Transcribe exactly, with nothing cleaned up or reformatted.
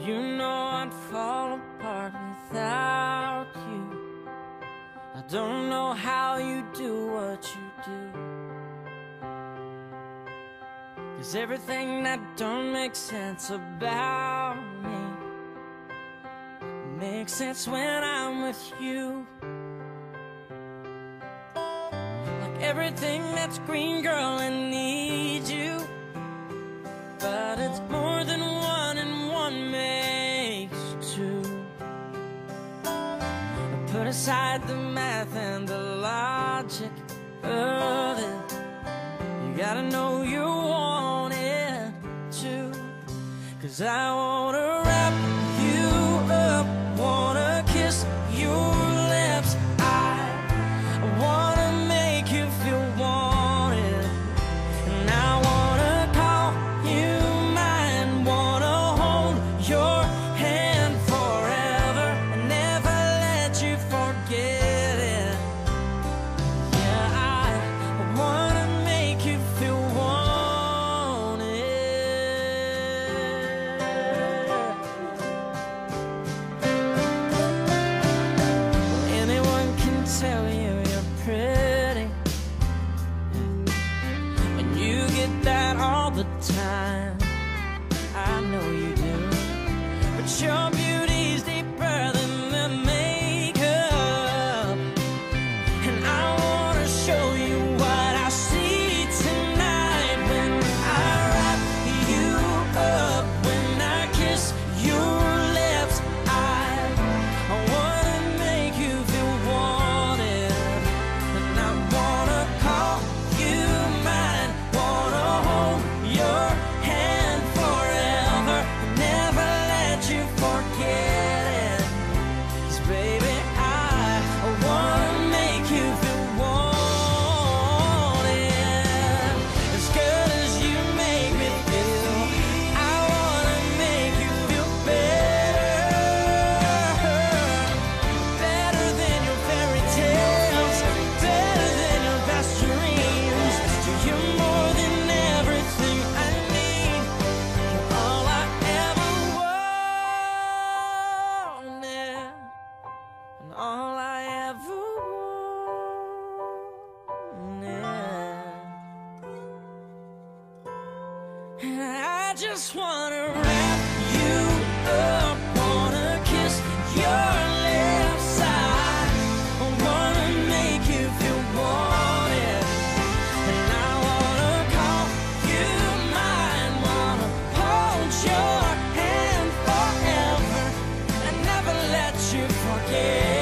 You know I'd fall apart without you. I don't know how you do what you do, 'cause everything that don't make sense about me makes sense when I'm with you. Like everything that's green, girl, I need you, but it's more than one and one makes two. Put aside the math and the logic of it. You gotta know you want it too, 'cause I wanna wrap you up, wanna kiss your lips. I wanna make you feel wanted, and I wanna call you mine, wanna hold your hand forever and never let you forget it. Yeah, I wanna make you feel wanted. Anyone can tell you you're pretty, and you get that all the time. I know you do, but your beauty's deeper than the makeup, and I wanna show you what I see tonight when I wrap you up, when I kiss your lips. I, I wanna make you feel wanted, and I wanna call you mine, wanna hold your hand forever and never let you forget it. 'Cause baby, I, I wanna make you feel wanted as good as you make me feel. I wanna make you feel better, better than your fairy tales, better than your best dreams. You're more than everything I need. You're all I ever wanted, and all I ever wanted. And I just wanna wrap you up, wanna kiss your lips. I wanna make you feel wanted, and I wanna call you mine, wanna hold your hand forever and never let you forget.